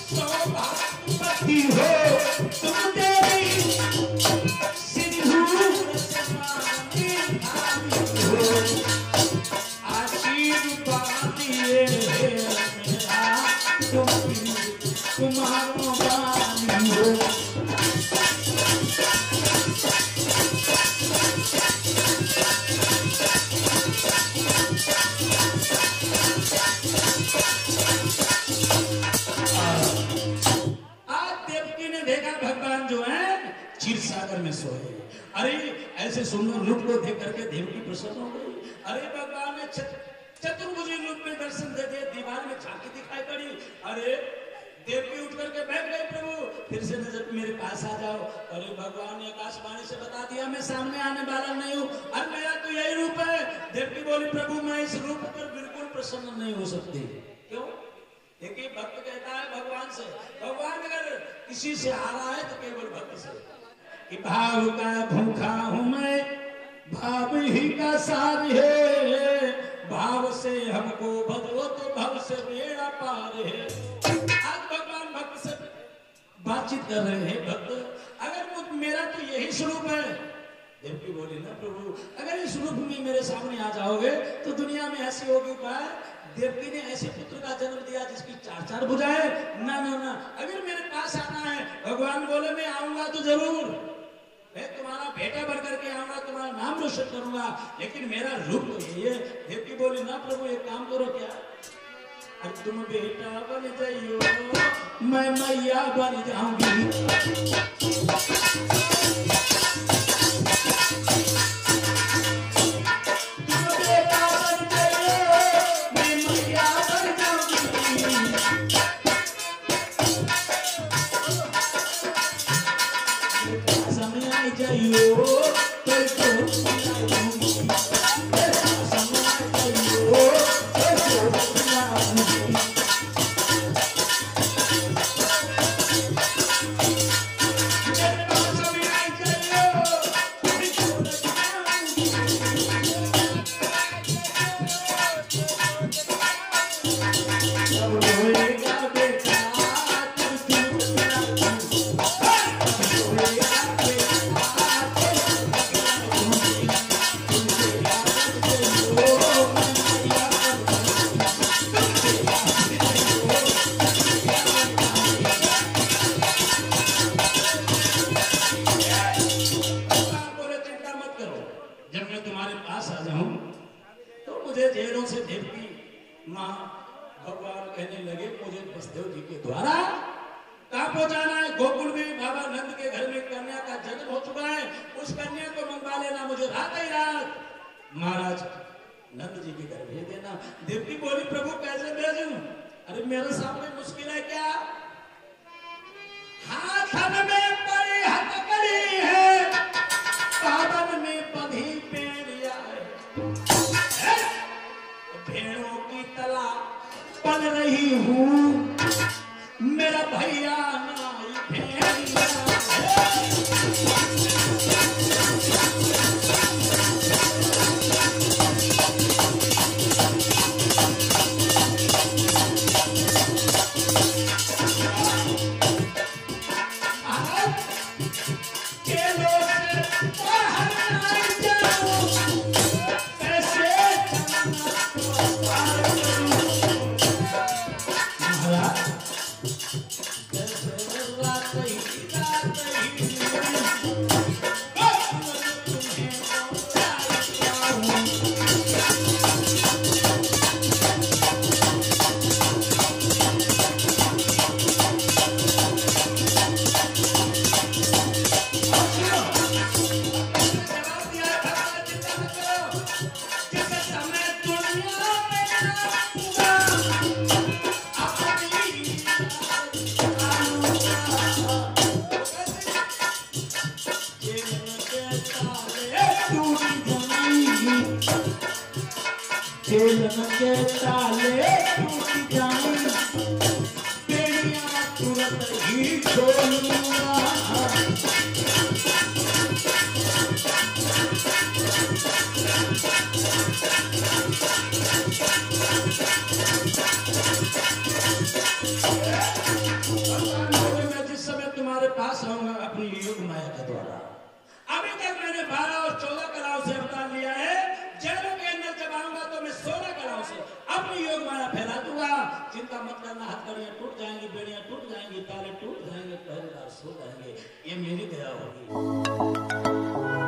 सौभाग्यवती हो तुम देवी सिंधु समानी हो आशीर्वाद दिए मेरा तुम्हारो बानी हो में सोए। अरे ऐसे सुंदर रूप को देख करके देवकी प्रसन्न हो गई। अरे भगवान ने चतुर्भुजी रूप में दर्शन दे दिए, दीवार में झांकी दिखाई पड़ी। अरे देवकी उठ करके बैठ गई, प्रभु फिर से नजर मेरे पास आ जाओ। अरे भगवान ने आकाशवाणी से बता दिया मैं सामने आने वाला नहीं हूँ, अरे मेरा तो यही रूप है। देवकी बोली प्रभु मैं इस रूप पर बिल्कुल प्रसन्न नहीं हो सकती। क्यों? एक ही भक्त कहता है भगवान से, भगवान अगर किसी से आ रहा है तो केवल भक्त से कि भाव का भूखा हूं मैं, भाव ही का सार है, भाव से हमको बदलो तो भव से मेरा पार है। आज भगवान भक्त से बातचीत कर रहे हैं। भक्त अगर मेरा तो यही स्वरूप है। देवकी बोली ना प्रभु अगर इस रूप में मेरे सामने आ जाओगे तो दुनिया में ऐसी होगी बात। देवकी ने ऐसे पुत्र का जन्म दिया जिसकी चार चार भुजाएं। ना ना ना अगर मेरे पास आना है, भगवान बोले मैं आऊंगा तो जरूर, मैं तुम्हारा बेटा बनकर के आऊंगा, तुम्हारा नाम रोशन करूंगा, लेकिन मेरा रूप तो यही है। देवकी बोली ना प्रभु एक काम करो क्या, अब तुम बेटा बन जाइयो मैं मैया बन जाऊंगी। महाराज नंद जी के घर भेज देना। देवकी बोली प्रभु कैसे भेजूं? अरे मेरे सामने मुश्किल है क्या? हाथ में पड़ी हथकड़ी है, कादन में बंधी पेड़िया है, भेड़ों की तला पल रही हूँ, मेरा भैया नाई भेड़िया के ताले टूट जाएं, बेड़ियां तुरंत ही खोलूंगा। द्वारा। अभी तक मैंने 12 और 14 कलाओं से अवतार लिया है, जन्म के अंदर जब आऊंगा तो मैं 16 कलाओं से अपनी योग माया फैला दूंगा। चिंता मत करना, हथकड़ियां टूट जाएंगी, बेड़ियां टूट जाएंगी, ताले टूट जाएंगे, पहरेदार सो जाएंगे, ये मेरी दया होगी।